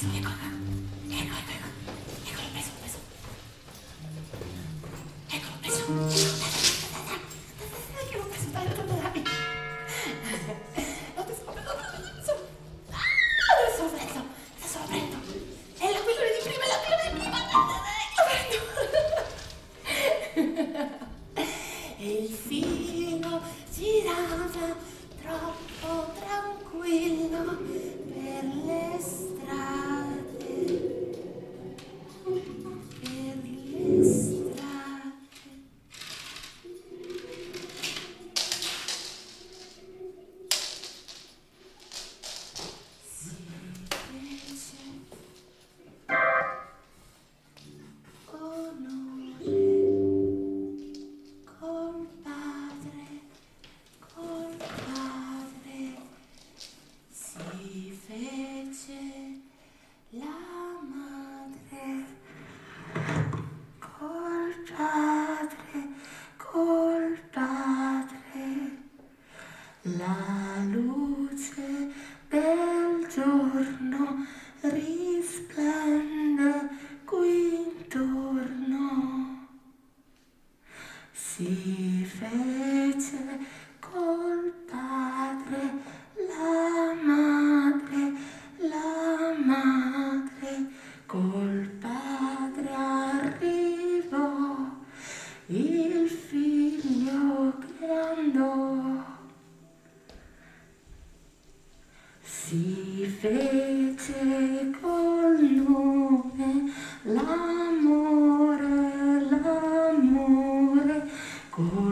La luce del giorno risplende qui intorno. Si fece col padre, la madre, col padre arrivò il figlio che andò. Si fece col nome l'amore, col